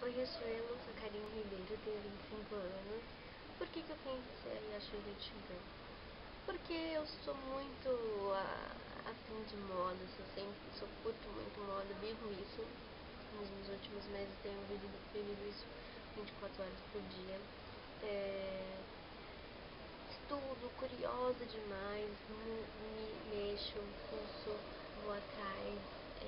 Oi, eu sou a Karine Ribeiro, tenho 25 anos. Por que eu pensei em Acho Chegou? Porque eu sou muito afim de moda, curto muito moda, vivo isso. Nos últimos meses tenho vivido isso 24 horas por dia. Estudo, curiosa demais, me mexo, fuço, vou atrás.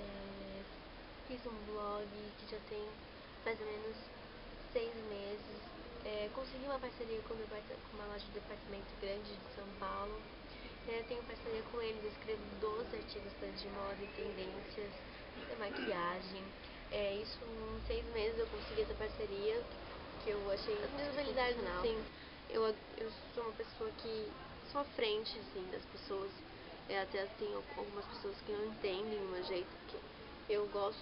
Fiz um blog que já tem mais ou menos 6 meses. Consegui uma parceria com uma loja de departamento grande de São Paulo. Tenho parceria com eles, eu escrevo 12 artigos de moda e tendências, maquiagem. Isso em 6 meses eu consegui essa parceria, que eu achei as minhas habilidades, assim, eu sou uma pessoa que sou à frente, assim, das pessoas. Até tem algumas pessoas que não entendem o meu jeito, que eu gosto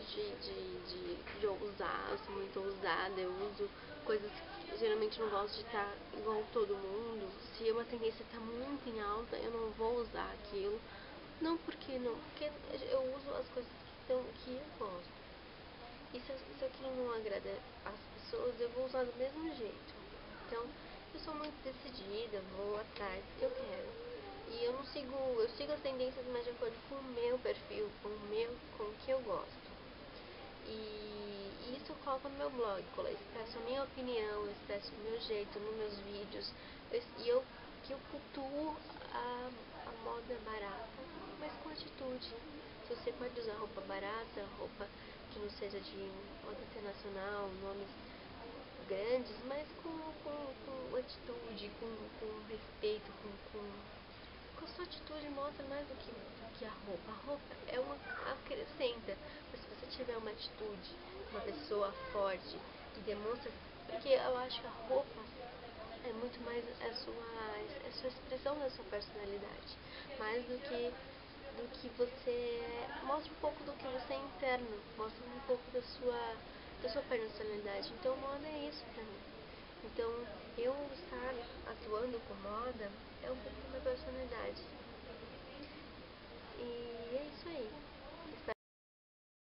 de ousar, eu sou muito ousada, eu uso coisas que geralmente não gosto de estar igual todo mundo. Se uma tendência está muito em alta, eu não vou usar aquilo. Não porque eu uso as coisas que eu gosto. E se aquilo não agrada as pessoas, eu vou usar do mesmo jeito. Então, eu sou muito decidida, vou atrás do que eu quero. E eu sigo as tendências, mas de acordo com o meu perfil, com o que eu gosto. E isso eu coloco no meu blog, eu expresso a minha opinião, eu expresso o meu jeito nos meus vídeos. Eu cultuo a moda barata, mas com atitude. Se você pode usar roupa barata, roupa que não seja de moda internacional, nomes grandes, mas com atitude, com respeito, com a sua atitude mostra mais do que a roupa. A roupa acrescenta, mas se você tiver uma atitude, uma pessoa forte, que demonstra, porque eu acho que a roupa é muito mais a sua expressão da sua personalidade, mais do que você mostra um pouco do que você é interno, mostra um pouco da sua personalidade. Então moda é isso pra mim. Então eu estar atuando com moda é um pouco da minha personalidade. E é isso aí.